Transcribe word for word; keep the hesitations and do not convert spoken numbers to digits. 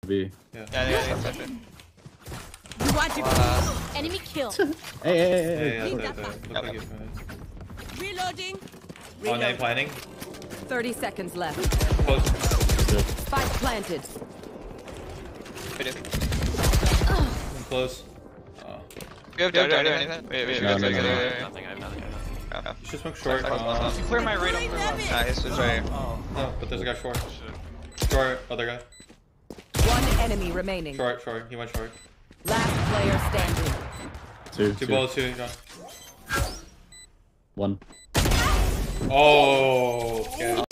B. Yeah, yeah, yeah. yeah, yeah. You want to Uh, enemy kill. Hey, hey, hey, Yeah, hey. yeah, Leave yeah, that yeah. back. Look like you're fine. Reloading. Oh, name planning. thirty seconds left. Close. Spike planted. video. I'm close. Oh. You have dart or anything? Wait, wait, No, wait, no, wait, no, wait, no. wait, wait. Nothing, I have nothing. Oh, oh. You should smoke short. Sorry, sorry, Uh, sorry. Clear my radar. Nah, he's just right here. Oh, no, but there's a guy short. Short, other guy. One enemy remaining. Short, short. He went short. Last player standing. Two, Two two. balls, two. John. One. Oh, okay.